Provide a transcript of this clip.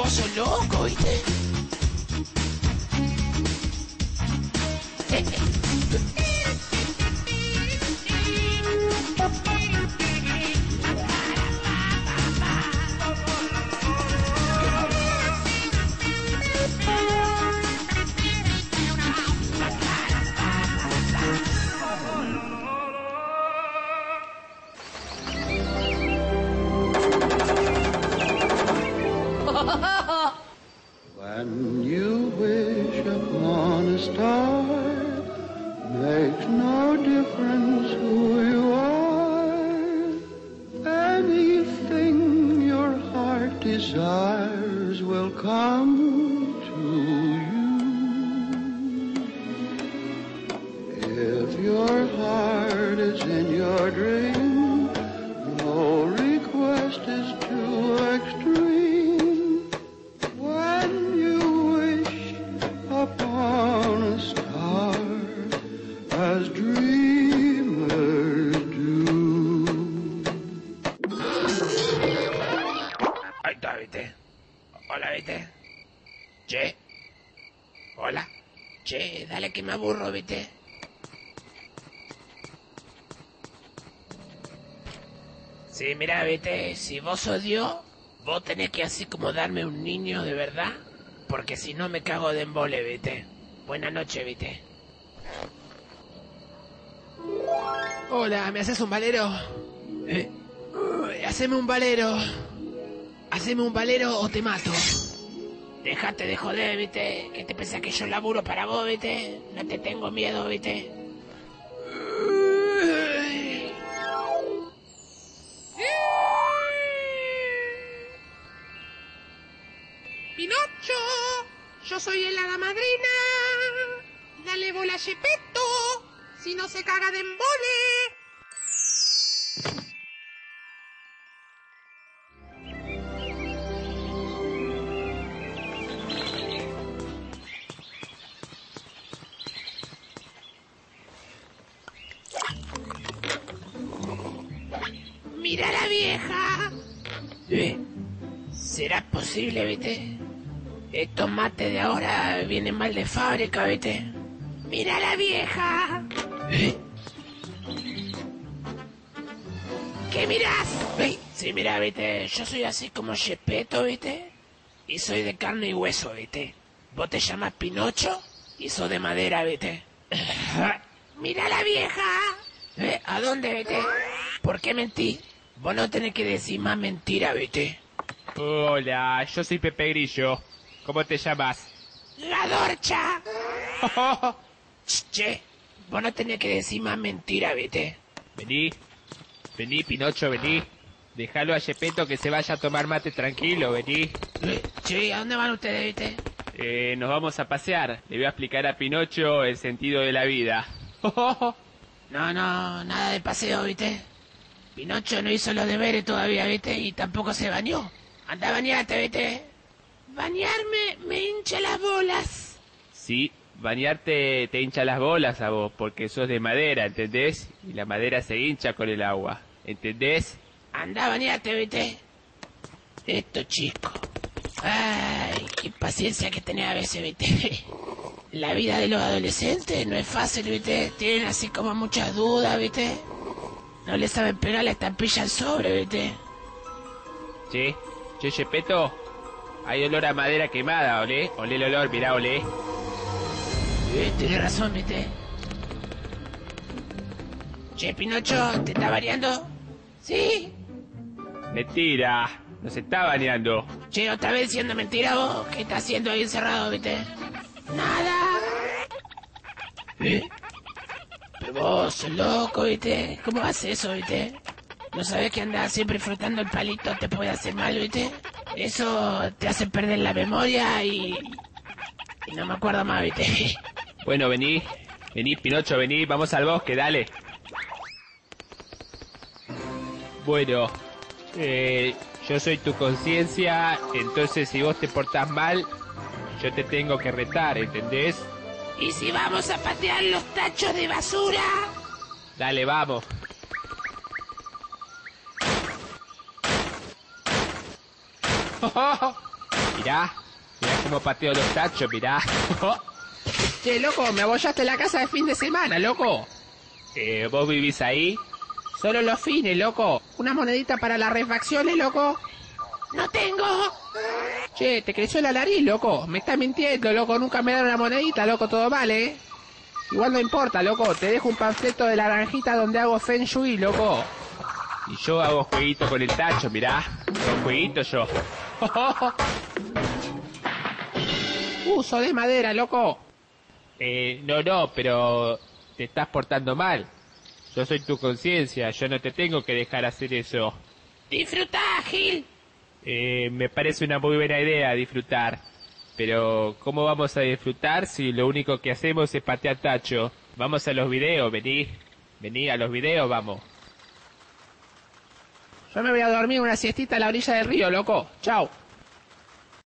vos sos loco, ¿viste? When you wish upon a star, makes no difference who you are. Anything your heart desires will come to you. If your heart is in your dream, no request is too extreme. When you wish upon a star, as dreamers do. Ahí está, ¿viste? Hola, ¿viste? Che. Hola. Che, dale que me aburro, ¿viste? Sí, mira, ¿viste? Si vos sos Dios, vos tenés que así como darme un niño de verdad, porque si no me cago de embole, ¿viste? Buenas noches, ¿viste? Hola, ¿me haces un valero? Haceme un valero. Haceme un valero o te mato. Dejate de joder, ¿viste? ¿Qué te pensás que yo laburo para vos, ¿viste? No te tengo miedo, ¿viste? ¡Pinocho! ¡Yo soy el hada madrina! ¡Dale bola a Gepetto! ¡Si no se caga de embole! ¡Mira la vieja! ¿Será posible, viste? Estos mates de ahora vienen mal de fábrica, viste. ¡Mira la vieja! ¿Qué mirás? Sí, mira, viste, yo soy así como Gepetto, viste. Y soy de carne y hueso, viste. Vos te llamas Pinocho y sos de madera, viste. ¡Mira la vieja! ¿A dónde, viste? ¿Por qué mentí? Vos no tenés que decir más mentira, viste. Hola, yo soy Pepe Grillo. ¿Cómo te llamas? ¡La Dorcha! Che, vos no tenés que decir más mentira, viste. Vení, Pinocho, vení. Déjalo a Gepetto que se vaya a tomar mate tranquilo, vení. Che, ¿a dónde van ustedes, viste? Nos vamos a pasear. Le voy a explicar a Pinocho el sentido de la vida. No, nada de paseo, viste. Pinocho no hizo los deberes todavía, viste, y tampoco se bañó. Anda a bañarte, viste. Bañarme me hincha las bolas. Sí, bañarte te hincha las bolas a vos, porque sos de madera, ¿entendés? Y la madera se hincha con el agua, ¿entendés? Anda a bañarte, viste. Esto, chico. Ay, qué paciencia que tenés a veces, viste. La vida de los adolescentes no es fácil, viste. Tienen así como muchas dudas, viste. No le saben pegar la estampilla al sobre, viste. Che, Gepetto, hay olor a madera quemada, olé el olor, mirá, olé. Tienes razón, viste. Che, Pinocho, ¿te está variando? ¿Sí? Mentira, no se está bañando. Che, otra vez diciendo mentira vos. ¿Qué estás haciendo ahí encerrado, viste? Nada. Pero vos sos loco, viste. ¿Cómo haces eso, viste? ¿No sabés que andar siempre frotando el palito te puede hacer mal, viste? Eso te hace perder la memoria y no me acuerdo más, viste. Bueno, vení, Pinocho, vení, vamos al bosque, dale. Bueno, yo soy tu conciencia, entonces si vos te portás mal, yo te tengo que retar, ¿entendés? ¿Y si vamos a patear los tachos de basura? Dale, vamos. Mirá cómo pateo los tachos, mirá. Che, loco, me abollaste la casa de fin de semana, loco. ¿Vos vivís ahí? Solo los fines, loco. Una monedita para las refacciones, loco. ¡No tengo! Che, te creció la nariz, loco. Me estás mintiendo, loco. Nunca me dan una monedita, loco. Todo mal, ¿eh? Igual no importa, loco. Te dejo un panfleto de la naranjita donde hago Feng Shui, loco. Y yo hago jueguito con el tacho, mirá. Con jueguito yo. Uso de madera, loco. No, pero te estás portando mal. Yo soy tu conciencia, yo no te tengo que dejar hacer eso. ¡Disfruta, Gil! Me parece una muy buena idea disfrutar. Pero, ¿cómo vamos a disfrutar si lo único que hacemos es patear tacho? Vamos a los videos, vení a los videos, vamos. Yo me voy a dormir una siestita a la orilla del río, loco. Chau.